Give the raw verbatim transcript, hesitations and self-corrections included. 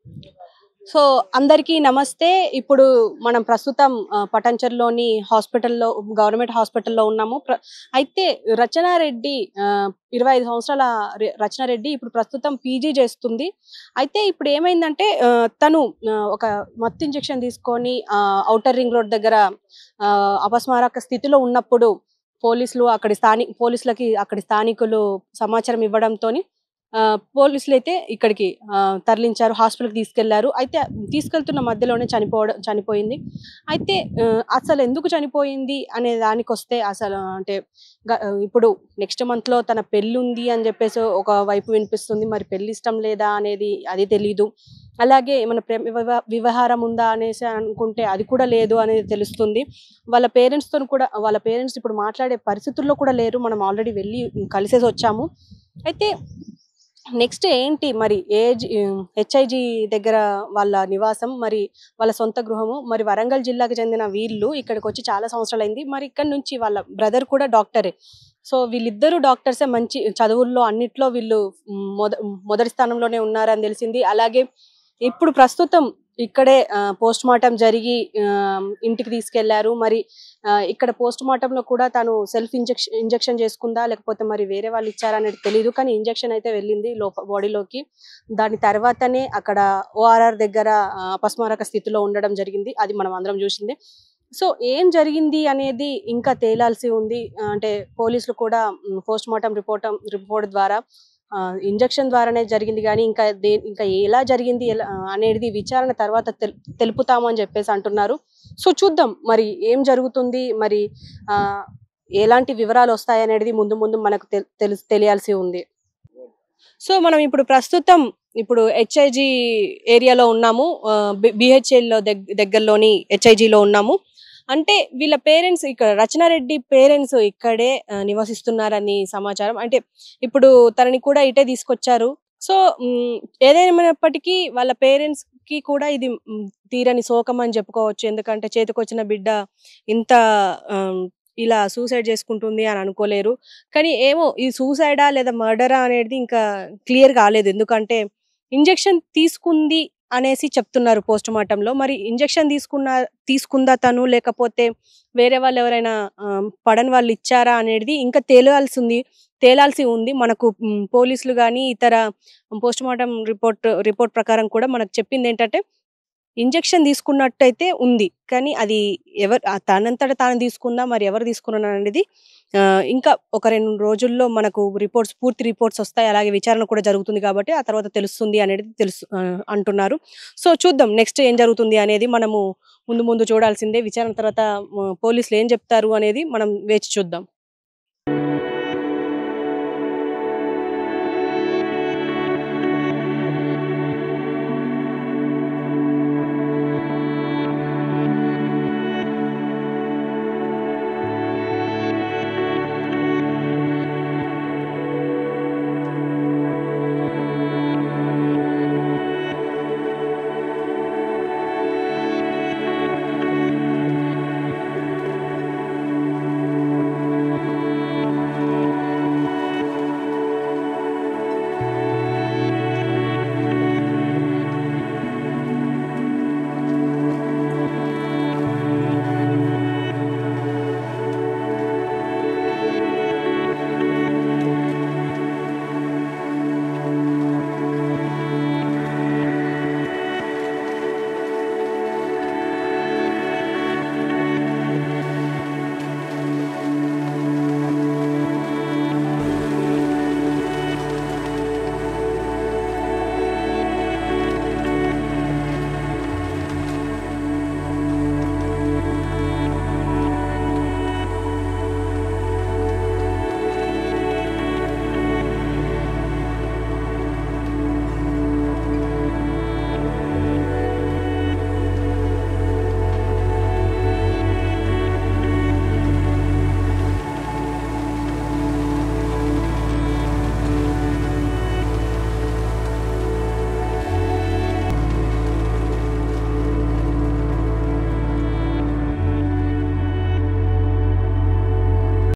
So అందరికీ నమస్తే. ఇప్పుడు మనం ప్రస్తుతం ఆహ్, పటాన్‌చెరులోని హాస్పిటల్‌లో గవర్నమెంట్ హాస్పిటల్‌లో ఉన్నాము. ప్ర అయితే రచనారెడ్డి ఆహ్, ఇరవై ఐదు సంవత్సరాల రె రచనారెడ్డి ఇప్పుడు ప్రస్తుతం పీజీ చేస్తుంది. అయితే ఇప్పుడు ఏమైందంటే ఆహ్, తను ఆహ్, ఒక మత్తు ఇంజెక్షన్ తీసుకొని ఆహ్, ఔటర్ రింగ్ రోడ్ దగ్గర ఆహ్, అపస్మారక స్థితిలో ఉన్నప్పుడు పోలీసులు అక్కడి స్థాని పోలీసులకి అక్కడి స్థానికులు సమాచారం ఇవ్వడంతోని ఆహ్, పోలీసులైతే ఇక్కడికి ఆహ్, తరలించారు. హాస్పిటల్‌కి తీసుకెళ్లారు. అయితే తీసుకెళ్తున్న మధ్యలోనే చనిపోవడం చనిపోయింది. అయితే ఆహ్, అసలెందుకు చనిపోయింది అనే దానికొస్తే అసలు అంటే గ ఇప్పుడు నెక్స్ట్ మంత్‌లో తన పెళ్లుంది అని జెప్పేసి ఒక వైపు వినిపిస్తుంది. మరి పెళ్లి ఇష్టం లేదా అనేది అది తెలీదు. అలాగే ఏమన్నా ప్రేమ వివ వివాహరం ఉందా అనేసి అనుకుంటే అది కూడా లేదు అనేది తెలుస్తుంది. వాళ్ళ పేరెంట్స్‌తోని కూడా వాళ్ళ పేరెంట్స్ ఇప్పుడు మాట్లాడే పరిస్థితుల్లో కూడా లేరు. మనం ఆల్రెడీ వెళ్లి కలిసేసొచ్చాము. అయితే నెక్స్ట్ ఏంటి మరి ఏజ్ హ్మ్, హెచ్ఐజీ దగ్గర వాళ్ళ నివాసం, మరి వాళ్ళ సొంత గృహము, మరి వరంగల్ జిల్లాకు చెందిన వీళ్ళు ఇక్కడికొచ్చి చాలా సంవత్సరాలైంది. మరి ఇక్కడి నుంచి వాళ్ళ బ్రదర్ కూడా డాక్టరే. సో, వీళ్ళిద్దరూ డాక్టర్సే మంచి చదువుల్లో అన్నిట్లో వీళ్ళు హ్మ్, మొద మొదటి స్థానంలోనే ఉన్నారని తెలిసింది. అలాగే ఇప్పుడు ప్రస్తుతం ఇక్కడే ఆహ్, పోస్ట్‌మార్టం జరిగి ఆహ్, ఇంటికి తీసుకెళ్లారు. మరి ఆహ్, ఇక్కడ పోస్ట్‌మార్టంలో కూడా తను సెల్ఫ్ ఇంజెక్ష ఇంజెక్షన్ చేసుకుందా? లేకపోతే మరి వేరే వాళ్ళు ఇచ్చారా అనేది తెలీదు. కానీ ఇంజెక్షన్ అయితే వెళ్ళింది లోప బాడీలోకి. దాని తర్వాతనే అక్కడ ఓఆర్ఆర్ దగ్గర ఆహ్, అపస్మారక స్థితిలో ఉండడం జరిగింది. అది మనం అందరం చూసిందే. సో, ఏం జరిగింది అనేది ఇంకా తేలాల్సి ఉంది. ఆహ్, అంటే పోలీసులు కూడా హ్మ్, పోస్ట్‌మార్టం రిపోర్టం రిపోర్ట్ ద్వారా ఆహ్, ఇంజెక్షన్ ద్వారానే జరిగింది గానీ, ఇంకా దే ఇంకా ఎలా జరిగింది ఎలా ఆహ్, అనేది విచారణ తర్వాత తెల్ తెలుపుతాము అని జెప్పేసి అంటున్నారు. సో, చూద్దాం మరి ఏం జరుగుతుంది? మరి ఆహ్, ఎలాంటి వివరాలొస్తాయనేది ముందు ముందు మనకు తెల్ తెలుస్ తెలియాల్సి ఉంది. సో, మనం ఇప్పుడు ప్రస్తుతం ఇప్పుడు హెచ్ఐజీ ఏరియాలో ఉన్నాము. ఆహ్, బి బీహెచ్ఎల్ దగ్ దగ్గరలోని హెచ్ఐజీలో ఉన్నాము. అంటే వీళ్ళ పేరెంట్స్ ఇక్కడ రచనారెడ్డి పేరెంట్స్ ఇక్కడే ఆహ్, నివసిస్తున్నారని సమాచారం. అంటే ఇప్పుడు తనని కూడా ఇటే తీసుకొచ్చారు. సో, హ్మ్, ఏదేమైనప్పటికీ వాళ్ళ పేరెంట్స్‌కి కూడా ఇది హ్మ్, తీరని శోకం అని చెప్పుకోవచ్చు. ఎందుకంటే చేతికొచ్చిన బిడ్డ ఇంత ఆహ్, ఇలా సూసైడ్ చేసుకుంటుంది అని అనుకోలేరు. కానీ ఏమో ఈ సూసైడా లేదా మర్డరా అనేది ఇంకా క్లియర్ కాలేదు. ఎందుకంటే ఇంజెక్షన్ తీసుకుంది అనేసి చెప్తున్నారు పోస్ట్‌మార్టంలో. మరి ఇంజెక్షన్ తీసుకున్న తీసుకుందా తను లేకపోతే వేరే వాళ్ళెవరైనా ఆహ్, పడని వాళ్ళు ఇచ్చారా అనేది ఇంకా తేలాల్సింది తేలాల్సి ఉంది. మనకు హ్మ్, పోలీసులు గాని, ఇతర పోస్ట్‌మార్టం రిపోర్ట్ రిపోర్ట్ ప్రకారం కూడా మనకు చెప్పిందేంటంటే ఇంజెక్షన్ తీసుకున్నట్టయితే ఉంది. కానీ అది ఎవరు ఆహ్, తనంతట తాను తీసుకుందా? మరి ఎవరు తీసుకున్నారనేది ఆహ్, ఇంకా ఒక రెండు రోజుల్లో మనకు రిపోర్ట్స్ పూర్తి రిపోర్ట్స్ ఒస్తాయి. అలాగే విచారణ కూడా జరుగుతుంది కాబట్టి ఆ తర్వాత తెలుస్తుంది అనేది తెలుసు ఆహ్, అంటున్నారు. సో, చూద్దాం నెక్స్ట్ ఏం జరుగుతుంది అనేది మనము ముందు ముందు చూడాల్సిందే. విచారణ తర్వాత మ పోలీసులు ఏం జెప్తారు అనేది మనం వేచి చూద్దాం.